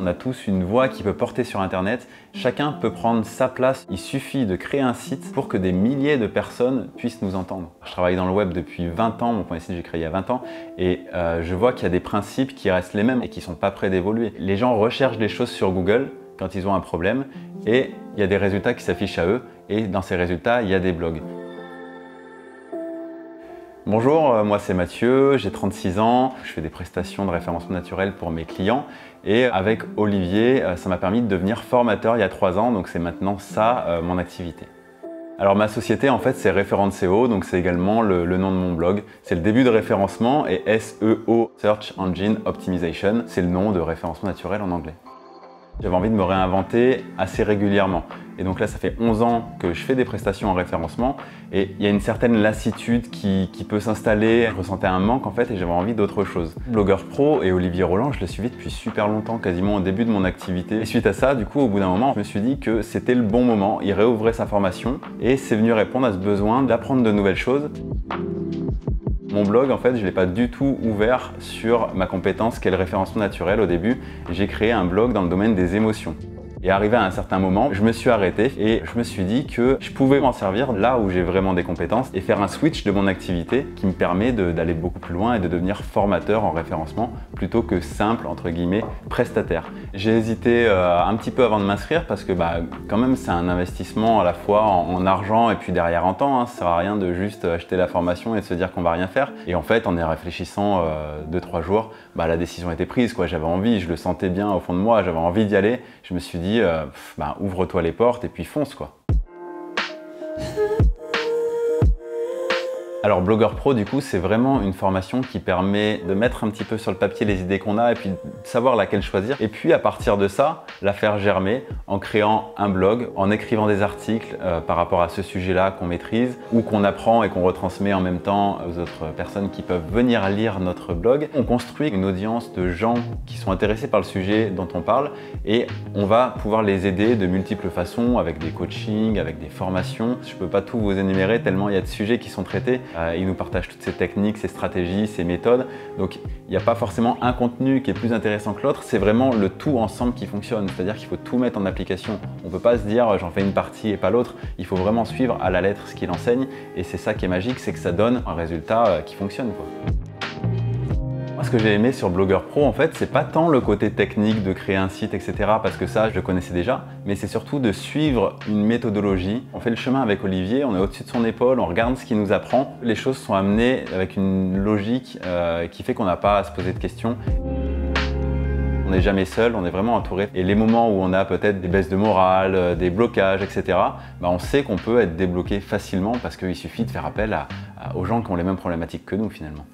On a tous une voix qui peut porter sur Internet. Chacun peut prendre sa place. Il suffit de créer un site pour que des milliers de personnes puissent nous entendre. Je travaille dans le web depuis 20 ans. Mon premier site, j'ai créé il y a 20 ans. Et je vois qu'il y a des principes qui restent les mêmes et qui ne sont pas prêts d'évoluer. Les gens recherchent des choses sur Google quand ils ont un problème et il y a des résultats qui s'affichent à eux. Et dans ces résultats, il y a des blogs. Bonjour, moi c'est Mathieu, j'ai 36 ans, je fais des prestations de référencement naturel pour mes clients et avec Olivier, ça m'a permis de devenir formateur il y a 3 ans, donc c'est maintenant ça mon activité. Alors ma société en fait c'est Référent SEO, donc c'est également le nom de mon blog. C'est le début de référencement et SEO, Search Engine Optimization, c'est le nom de référencement naturel en anglais. J'avais envie de me réinventer assez régulièrement. Et donc là, ça fait 11 ans que je fais des prestations en référencement et il y a une certaine lassitude qui peut s'installer. Je ressentais un manque en fait et j'avais envie d'autre chose. Blogueur Pro et Olivier Roland, je l'ai suivi depuis super longtemps, quasiment au début de mon activité. Et suite à ça, du coup, au bout d'un moment, je me suis dit que c'était le bon moment. Il réouvrait sa formation et c'est venu répondre à ce besoin d'apprendre de nouvelles choses. Mon blog, en fait, je ne l'ai pas du tout ouvert sur ma compétence qu'est le référencement naturel au début. J'ai créé un blog dans le domaine des émotions. Et arrivé à un certain moment, je me suis arrêté et je me suis dit que je pouvais m'en servir là où j'ai vraiment des compétences et faire un switch de mon activité qui me permet d'aller beaucoup plus loin et de devenir formateur en référencement plutôt que simple, entre guillemets, prestataire. J'ai hésité un petit peu avant de m'inscrire parce que quand même c'est un investissement à la fois en argent et puis derrière en temps. Ça sert à rien de juste acheter la formation et de se dire qu'on va rien faire. Et en fait, en y réfléchissant 2-3 jours, la décision était prise, quoi. J'avais envie, je le sentais bien au fond de moi, j'avais envie d'y aller. Je me suis dit, ouvre-toi les portes et puis fonce, quoi. Alors Blogueur Pro, du coup, c'est vraiment une formation qui permet de mettre un petit peu sur le papier les idées qu'on a et puis de savoir laquelle choisir. Et puis à partir de ça, la faire germer en créant un blog, en écrivant des articles par rapport à ce sujet-là qu'on maîtrise ou qu'on apprend et qu'on retransmet en même temps aux autres personnes qui peuvent venir lire notre blog. On construit une audience de gens qui sont intéressés par le sujet dont on parle et on va pouvoir les aider de multiples façons avec des coachings, avec des formations. Je ne peux pas tout vous énumérer tellement il y a de sujets qui sont traités. Il nous partage toutes ces techniques, ces stratégies, ces méthodes. Donc il n'y a pas forcément un contenu qui est plus intéressant que l'autre, c'est vraiment le tout ensemble qui fonctionne. C'est-à-dire qu'il faut tout mettre en application. On ne peut pas se dire j'en fais une partie et pas l'autre. Il faut vraiment suivre à la lettre ce qu'il enseigne et c'est ça qui est magique, c'est que ça donne un résultat qui fonctionne, quoi. Moi, ce que j'ai aimé sur Blogueur Pro, en fait, c'est pas tant le côté technique de créer un site, etc. parce que ça, je le connaissais déjà, mais c'est surtout de suivre une méthodologie. On fait le chemin avec Olivier, on est au-dessus de son épaule, on regarde ce qu'il nous apprend. Les choses sont amenées avec une logique qui fait qu'on n'a pas à se poser de questions. On n'est jamais seul, on est vraiment entouré. Et les moments où on a peut-être des baisses de morale, des blocages, etc., on sait qu'on peut être débloqué facilement parce qu'il suffit de faire appel aux gens qui ont les mêmes problématiques que nous, finalement.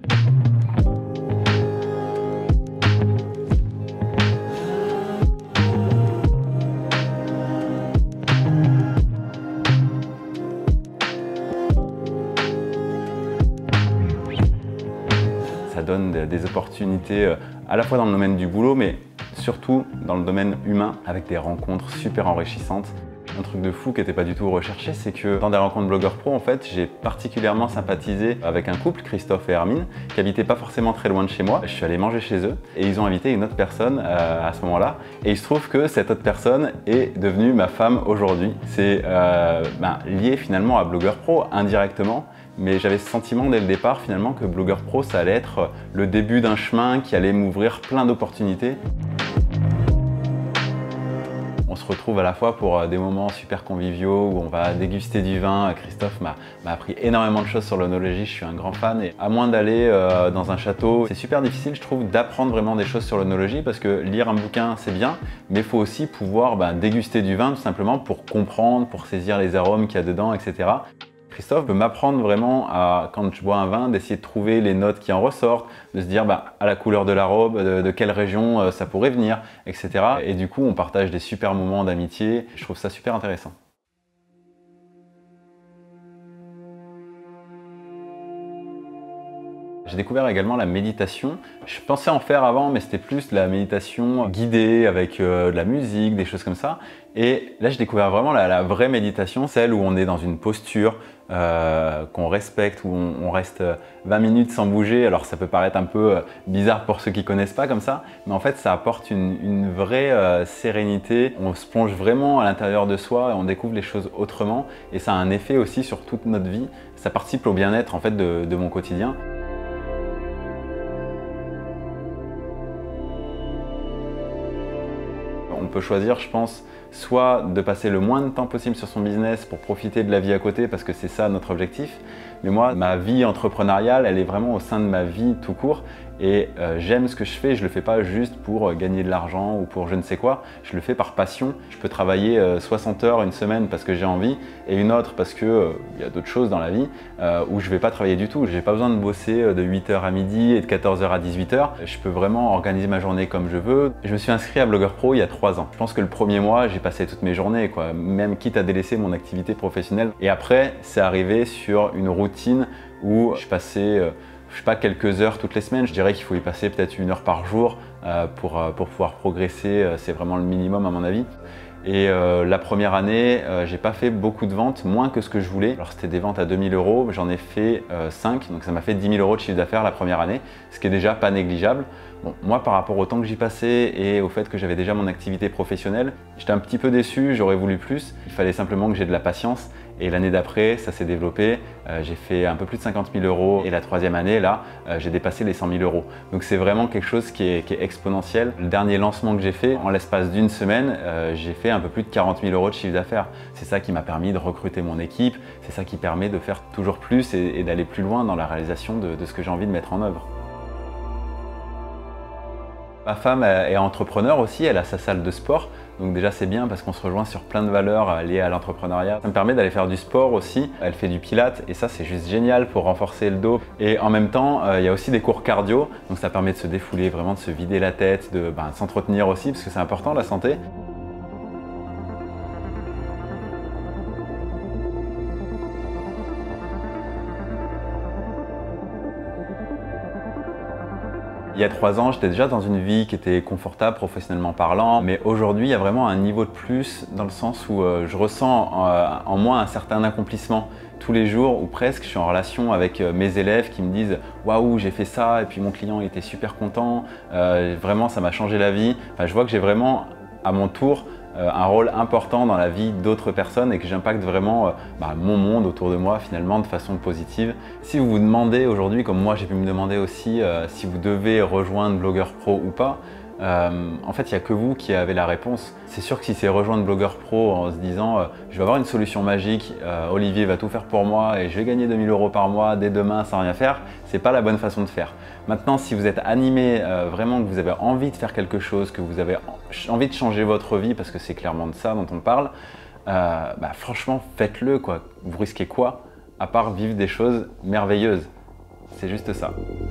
Ça donne des opportunités à la fois dans le domaine du boulot, mais surtout dans le domaine humain, avec des rencontres super enrichissantes. Un truc de fou qui n'était pas du tout recherché, c'est que dans des rencontres Blogueur Pro, en fait, j'ai particulièrement sympathisé avec un couple, Christophe et Hermine, qui habitaient pas forcément très loin de chez moi. Je suis allé manger chez eux et ils ont invité une autre personne à ce moment-là. Et il se trouve que cette autre personne est devenue ma femme aujourd'hui. C'est lié finalement à Blogueur Pro, indirectement. Mais j'avais ce sentiment dès le départ finalement que Blogueur Pro, ça allait être le début d'un chemin qui allait m'ouvrir plein d'opportunités. On se retrouve à la fois pour des moments super conviviaux où on va déguster du vin. Christophe m'a appris énormément de choses sur l'œnologie, je suis un grand fan. Et à moins d'aller dans un château, c'est super difficile, je trouve, d'apprendre vraiment des choses sur l'œnologie parce que lire un bouquin, c'est bien, mais il faut aussi pouvoir déguster du vin tout simplement pour comprendre, pour saisir les arômes qu'il y a dedans, etc. Christophe peut m'apprendre vraiment quand je bois un vin, d'essayer de trouver les notes qui en ressortent, de se dire à la couleur de la robe, de quelle région ça pourrait venir, etc. Et du coup, on partage des super moments d'amitié. Je trouve ça super intéressant. J'ai découvert également la méditation. Je pensais en faire avant, mais c'était plus de la méditation guidée avec de la musique, des choses comme ça. Et là, j'ai découvert vraiment la vraie méditation, celle où on est dans une posture qu'on respecte, où on reste 20 minutes sans bouger. Alors ça peut paraître un peu bizarre pour ceux qui ne connaissent pas comme ça, mais en fait ça apporte une vraie sérénité. On se plonge vraiment à l'intérieur de soi et on découvre les choses autrement. Et ça a un effet aussi sur toute notre vie. Ça participe au bien-être en fait de mon quotidien. On peut choisir, je pense, soit de passer le moins de temps possible sur son business pour profiter de la vie à côté, parce que c'est ça notre objectif. Mais moi, ma vie entrepreneuriale, elle est vraiment au sein de ma vie tout court. Et j'aime ce que je fais, je ne le fais pas juste pour gagner de l'argent ou pour je ne sais quoi. Je le fais par passion. Je peux travailler 60 heures une semaine parce que j'ai envie et une autre parce qu'il y a d'autres choses dans la vie où je ne vais pas travailler du tout. Je n'ai pas besoin de bosser de 8h à midi et de 14h à 18h. Je peux vraiment organiser ma journée comme je veux. Je me suis inscrit à Blogueur Pro il y a 3 ans. Je pense que le premier mois, j'ai passé toutes mes journées, quoi, même quitte à délaisser mon activité professionnelle. Et après, c'est arrivé sur une routine où je passais je sais pas, quelques heures toutes les semaines. Je dirais qu'il faut y passer peut-être 1 heure par jour pour pouvoir progresser. C'est vraiment le minimum à mon avis. Et la première année, j'ai pas fait beaucoup de ventes, moins que ce que je voulais. Alors c'était des ventes à 2000 €, j'en ai fait 5, donc ça m'a fait 10 000 € de chiffre d'affaires la première année, ce qui est déjà pas négligeable. Bon, moi par rapport au temps que j'y passais et au fait que j'avais déjà mon activité professionnelle, j'étais un petit peu déçu, j'aurais voulu plus. Il fallait simplement que j'ai de la patience. Et l'année d'après, ça s'est développé. J'ai fait un peu plus de 50 000 € et la troisième année, là, j'ai dépassé les 100 000 €. Donc c'est vraiment quelque chose qui est exponentiel. Le dernier lancement que j'ai fait, en l'espace d'une semaine, j'ai fait un peu plus de 40 000 € de chiffre d'affaires. C'est ça qui m'a permis de recruter mon équipe, c'est ça qui permet de faire toujours plus et d'aller plus loin dans la réalisation de ce que j'ai envie de mettre en œuvre. Ma femme est entrepreneur aussi, elle a sa salle de sport. Donc déjà c'est bien parce qu'on se rejoint sur plein de valeurs liées à l'entrepreneuriat. Ça me permet d'aller faire du sport aussi. Elle fait du pilates et ça c'est juste génial pour renforcer le dos. Et en même temps, il y a aussi des cours cardio. Donc ça permet de se défouler, vraiment de se vider la tête, de s'entretenir aussi parce que c'est important la santé. Il y a 3 ans, j'étais déjà dans une vie qui était confortable professionnellement parlant, mais aujourd'hui, il y a vraiment un niveau de plus dans le sens où je ressens en moi un certain accomplissement. Tous les jours ou presque, je suis en relation avec mes élèves qui me disent « Waouh, j'ai fait ça et puis mon client était super content, vraiment ça m'a changé la vie ». Enfin, je vois que j'ai vraiment à mon tour un rôle important dans la vie d'autres personnes et que j'impacte vraiment mon monde autour de moi finalement de façon positive. Si vous vous demandez aujourd'hui, comme moi j'ai pu me demander aussi, si vous devez rejoindre Blogueur Pro ou pas, en fait il n'y a que vous qui avez la réponse. C'est sûr que si c'est rejoindre Blogueur Pro en se disant je vais avoir une solution magique, Olivier va tout faire pour moi et je vais gagner 2000 € par mois dès demain sans rien faire, c'est pas la bonne façon de faire. Maintenant, si vous êtes animé vraiment, que vous avez envie de faire quelque chose, que vous avez envie de changer votre vie, parce que c'est clairement de ça dont on parle, franchement faites-le quoi. Vous risquez quoi à part vivre des choses merveilleuses? C'est juste ça.